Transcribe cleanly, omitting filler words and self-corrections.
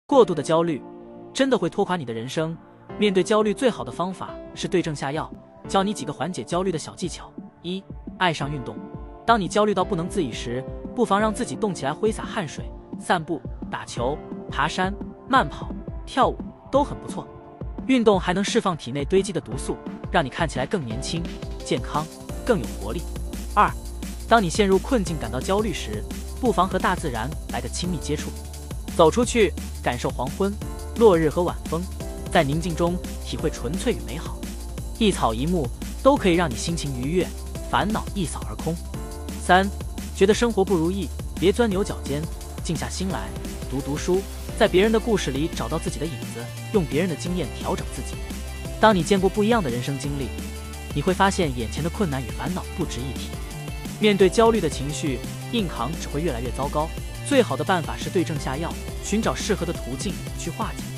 过度的焦虑真的会拖垮你的人生。面对焦虑，最好的方法是对症下药。教你几个缓解焦虑的小技巧：一、爱上运动。当你焦虑到不能自已时，不妨让自己动起来，挥洒汗水，散步、打球、爬山、慢跑、跳舞都很不错。运动还能释放体内堆积的毒素，让你看起来更年轻、健康，更有活力。二、当你陷入困境感到焦虑时，不妨和大自然来个亲密接触，走出去感受黄昏、落日和晚风，在宁静中体会纯粹与美好。一草一木都可以让你心情愉悦，烦恼一扫而空。三、觉得生活不如意，别钻牛角尖，静下心来读读书，在别人的故事里找到自己的影子，用别人的经验调整自己。当你见过不一样的人生经历，你会发现眼前的困难与烦恼不值一提。面对焦虑的情绪，硬扛只会越来越糟糕。最好的办法是对症下药，寻找适合的途径去化解。